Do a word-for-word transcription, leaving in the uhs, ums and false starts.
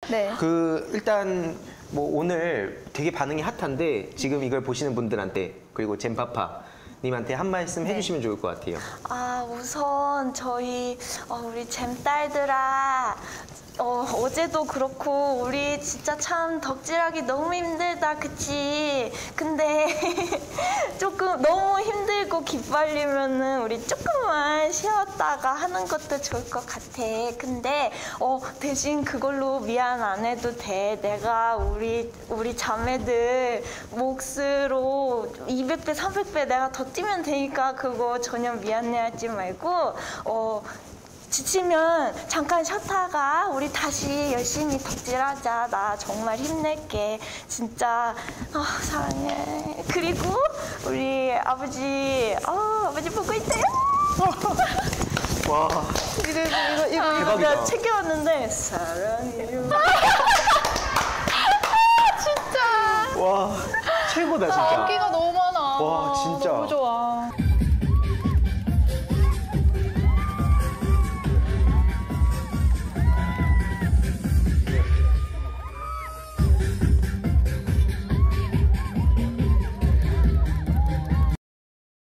네. 그 일단 뭐 오늘 되게 반응이 핫한데 지금 이걸 보시는 분들한테 그리고 잼파파 님한테 한 말씀 네. 해주시면 좋을 것 같아요. 아, 우선 저희 어, 우리 잼딸들아, 어, 어제도 그렇고 우리 진짜 참 덕질하기 너무 힘들다, 그치? 근데 조금 너무 힘들고 기빨리면은 우리 조금만 쉬었다가 하는 것도 좋을 것 같아. 근데 어, 대신 그걸로 미안 안 해도 돼. 내가 우리 우리 자매들 몫으로 이백 배, 삼백 배 내가 더 뛰면 되니까 그거 전혀 미안해하지 말고 어. 지치면 잠깐 쉬었다가 우리 다시 열심히 덕질하자. 나 정말 힘낼게. 진짜 어, 사랑해. 그리고 우리 아버지, 어, 아버지 보고 있어요? 와, 이거 이거 이거 대박이다. 내가 챙겨왔는데 사랑해요. 진짜. 와 최고다 진짜. 인기가 너무 많아. 와, 진짜. 너무 좋아.